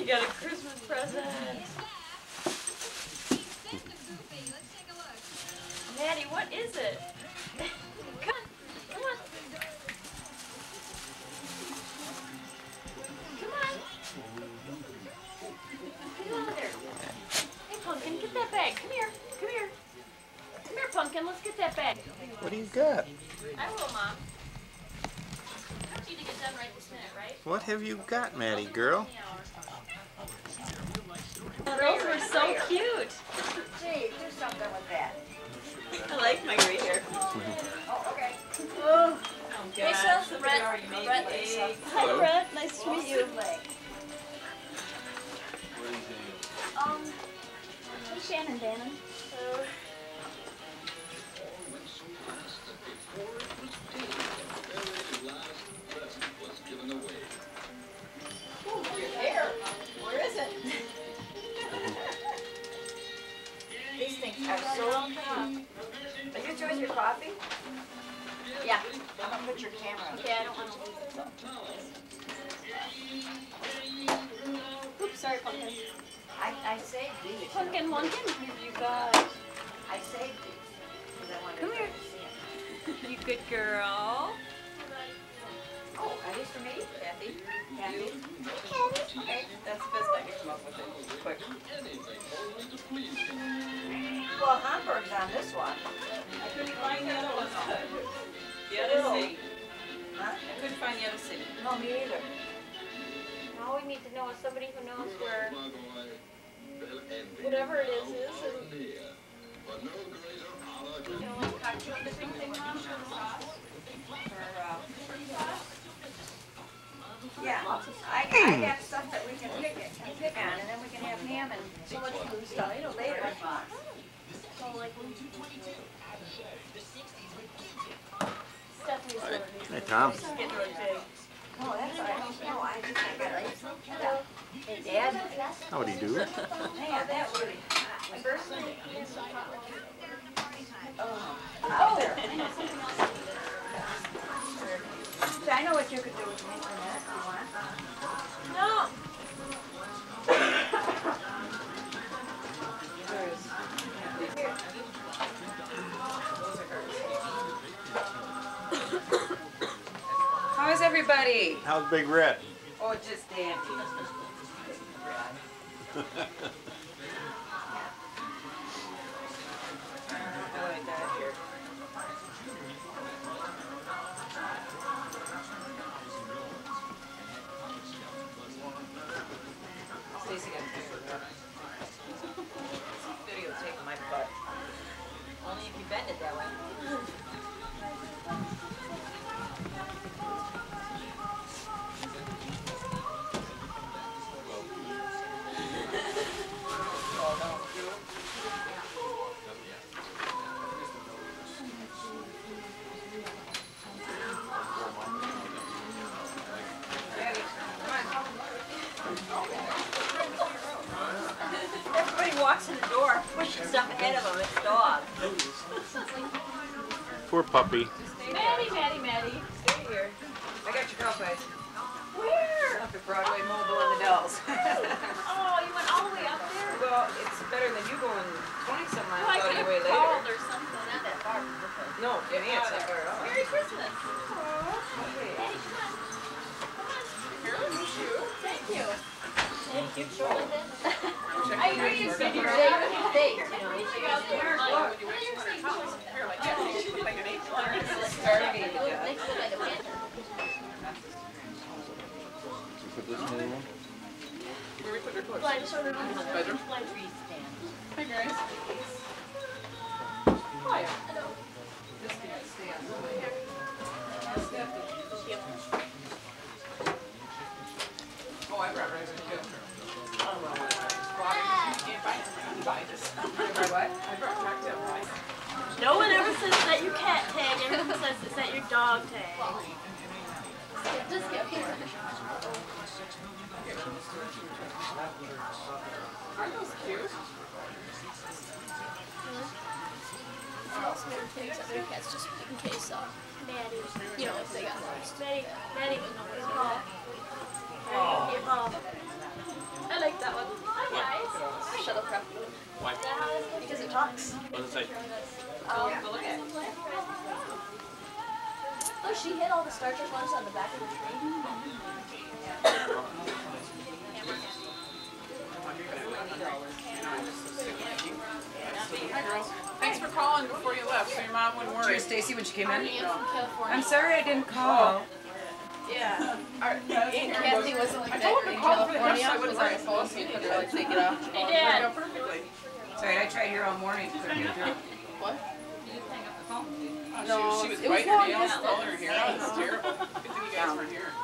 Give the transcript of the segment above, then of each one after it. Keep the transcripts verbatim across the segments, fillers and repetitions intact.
got a Christmas present. Maddie, what is it? Come on. Come on. Come on. Get out of there. Hey, Pumpkin, get that bag. Come here. Come here. Come here, Pumpkin. Let's get that bag. What do you got? I will, Mom. I want you to get done right this minute, right? What have you got, Maddie girl? Those were so cute. Gee, do something with that. I like my gray hair. Oh, okay. Oh, Lisa, God. Brett, Are you made Brett, the Lisa. egg? Hi, Brett. Nice to meet you. Um, hey, Shannon Bannon. Uh, Your hair. Where is it? These things are so on top. Are you enjoying your coffee? yeah. I'm gonna put your camera on. Okay, I don't want to lose it. So. Oops, sorry, Pumpkin. I, I saved these. Pumpkin, Pumpkin. You, you got. I saved these. Because I wanted Come to here. see them. You good girl. Oh, are these for me? Kathy. Kathy? Okay, that's the best I could come up with it. Quick. Well, Hamburg's on this one. I couldn't find the other one. The other city. Huh? I couldn't find the other city. No, me either. All we need to know is somebody who knows where whatever it is is. And, you know, like cocktail dipping thing, Mom, or sauce, or uh, shrimp sauce. Yeah, I, I got stuff that we can pick, it, can pick on, and then we can have ham and so much food stuff later. So like Stephanie's one of these. Hey, Tom. She's getting really big. Oh, that's all right. No, I just I got it. Hey, Dad. Howdy do. Man, that really hot. First, Oh. Oh. So I know what you could do with me for that. Uh, no. How is everybody? How's Big Red? Oh, just dandy. Stacy got a videotape my butt. Only if you bend it that way. Everybody walks in the door, pushing stuff ahead of them. It's a dog. Poor puppy. Maddie, Maddie, Maddie. Stay here. I got your girl guys. Where? Up at Broadway Mobile and the Dells. Oh, you went all the way up there? Well, it's better than you going twenty some miles Well, I out could of your have way later. called or something. Not that far from the place. No, it ain't that far at all. Merry Christmas. Okay. Maddie, come on. Come on. Here, let me shoot. Thank you. Thank you, Jordan. I agree. It's good. You're saving your date. You know, you should out there. Like, you're saying, oh, here, like, yeah, you should put like an eight dollar. Starving to death. Makes it like a panther. Put this in anyone? Where we put your clothes? Blind children on the Bedroom? blind tree stand. Hi, guys. Hi. Hello. This can stay on the way. Oh, I brought rice and chips. I don't know what rice. You can't buy it. You buy this. You buy what? I brought cocktail rice. No one ever says that your cat tag. Everyone says it's that your dog tag. Just get here. Aren't those cute? Other cats just in case uh, Maddie, you know, if they got lost. Maddie, Maddie would know what it's called. Maddie would be a ball. I like trucks. What does it say? Um, Go look at it. look, she hit all the Star Trek ones on the back of the Hi, girls. Thanks for calling before you left, so your mom wouldn't worry. Here's Stacy when she came in. tree. from California. I'm sorry I didn't call. Yeah. Our, And Kathy wasn't like I that told her in to call for the California. house, I Was wouldn't I worry. supposed to? Because they're like, take it off. Hey, Dad. Go perfectly. Sorry, I tried here all morning. Couldn't get through. What? Oh, No, she was, she was it was biting her long nails, distance. pulling her hair out. It was terrible. Good thing you guys weren't here.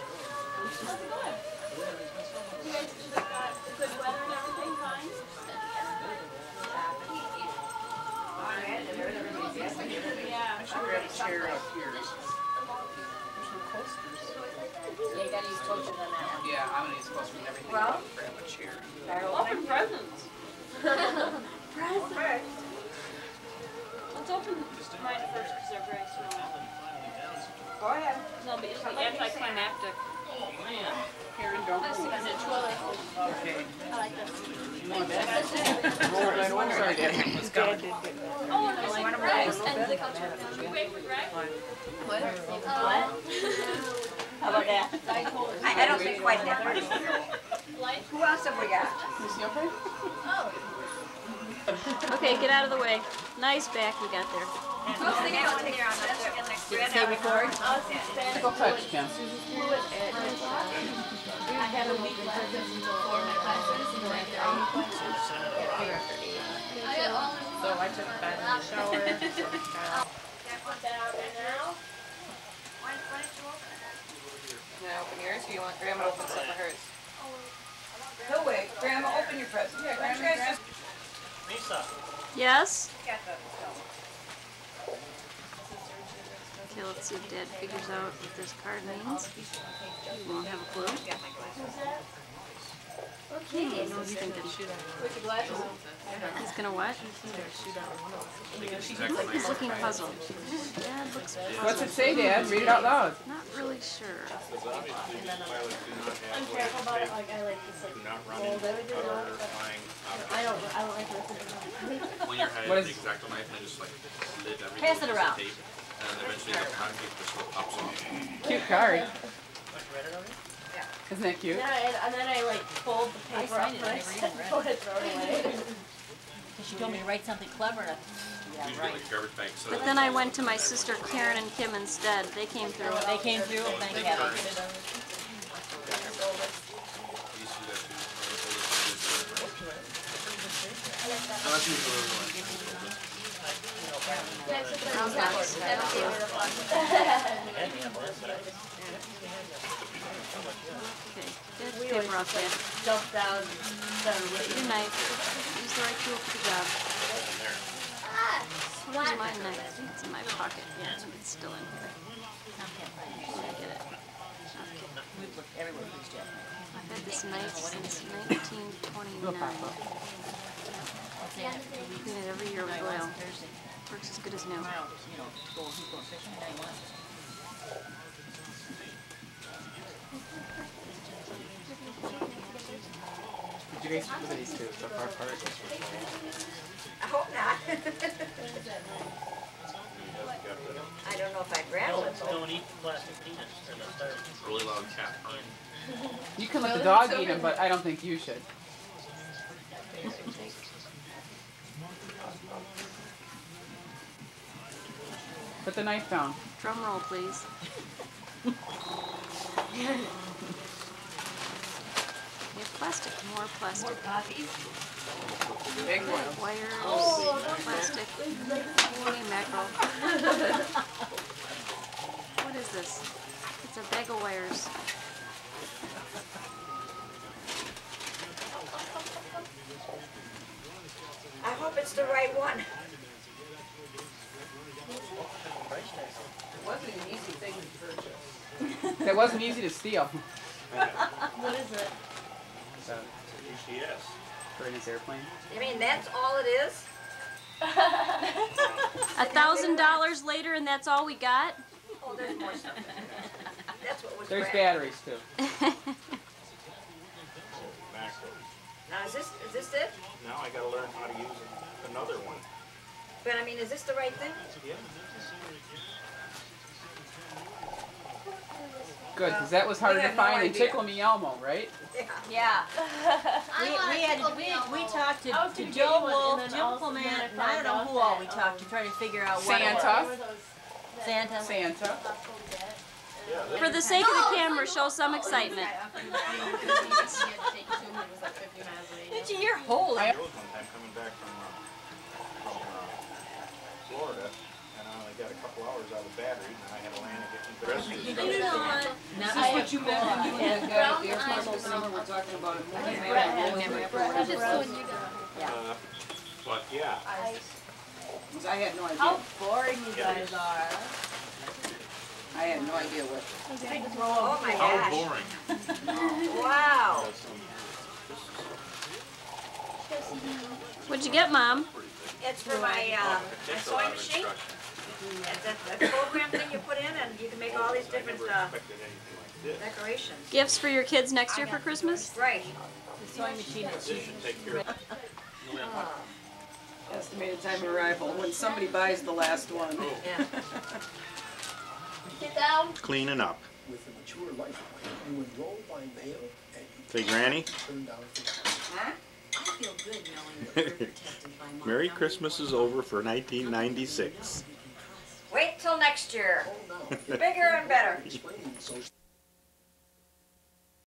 I should grab a chair up here. There's some coasters. Yeah, you gotta use coaches on that one. Yeah, I'm gonna use coasters and everything. Well. I'll grab a chair. Open presents. Okay. Let's open mine first because they're very small. Go ahead. They'll be it's like anticlimactic. Karen, don't move. Okay. I like this. I was sorry, Dad. It's gone. Oh, and there's like Rex and the culture. Should we wait for Greg? What? How about that? I told her. I, I don't think quite that much. Light? Who else have we got? Is he okay? Okay, get out of the way. Nice back we got there. Oh, they got one here on the, Did it say record? Go touch, Kim. I have a week left for my classes and like their own classes. So I took a bath in the shower. Can I open yours or you want Grandma to open some of hers? No way. Grandma, open your present. Yeah, Grandma. Yes? Okay, let's see if Dad figures out what this card means. He won't have a clue. Okay, what are you thinking? With your glasses? He's gonna what? He's looking puzzled. Dad looks What's it say, Dad? Read it out loud. not really sure. I'm careful about it, like I like this like Do not run fold into everything other out. flying objects. I don't, I don't like this. When you're hiding What the is- X-Acto knife and I just like slid everything. Pass it with around. tape, and then eventually the concave just pops off. Cute card. Isn't that cute? Then I, and then I like fold the paper up first before I throw it away. She told me to write something clever. To, yeah, These are right. like garbage bags. So But then I went to my sister Karen and Kim instead. They came through. They came through. Thank heaven. these two that too. No, that's usually the one. How's that? Okay, get the paper off there. Jump down, down Get your knife. Use the right tool for the job. Where's my knife? It's in my pocket. Yeah, it's still in here. Let me get it. Okay. We've looked everywhere for this I've had this knife since nineteen twenty-nine. Clean it every year with oil. Works as good as new. Tomorrow, you know, go, who's going fishing? Now he wants to. Did you guys look at these two so far apart? I hope not. I don't know if I'd rather. Don't eat plastic peanuts or they'll start. Really loud cat purring. You can let the dog eat them, but I don't think you should. Put the knife down. Drum roll, please. Okay, plastic, more plastic. Big one. Wires, plastic. Holy mackerel. What is this? It's a bag of wires. I hope it's the right one. It wasn't an easy thing to purchase. That wasn't easy to steal. What is it? G C S. For his airplane. You mean that's all it is? A thousand dollars later and that's all we got? Oh, there's more stuff. That's what was There's grabbed. batteries too. Macro. Now is this is this it? Now I gotta learn how to use it. another one. But I mean, is this the right thing? Yeah. Good, because that was harder We to had no find than idea. Tickle Me Elmo, right? Yeah. We, we had, we, we talked to, I was to gonna get Joe you one, Wolf, and then Jim also then I Clement, and I found don't know out who all that, we talked to, trying to figure out what. Santa. Santa. Santa. For the sake of the camera, show some excitement. Gee, you're holy. I rode one time coming back from, uh, from uh, Florida, and I only got a couple hours out of the battery, and then I had to land and get the rest of the You know what? Is this what you meant when you and the guy at the airport this summer were talking about a movie man and rolling map or whatever it was? Uh, but yeah, Because I had no How idea. boring you guys are. I had no idea what. Oh my how gosh. boring. Wow. What'd you get, Mom? It's for my, um, It my takes a lot sewing of machine. instruction. It's a, a program thing you put in and you can make all these I different, never uh, expected anything like this. decorations. Gifts for your kids next year for Christmas? Right. The sewing machine is This should take care of it. Estimated time of arrival, when somebody buys the last one. Yeah. Get down. Cleaning up. With a mature life plan, you enroll by mail and you Say, Granny, turn down for Huh? I feel good knowing that we're protected by mom. Merry Christmas is over for nineteen ninety-six. Wait till next year. now. Bigger and better. Explaining social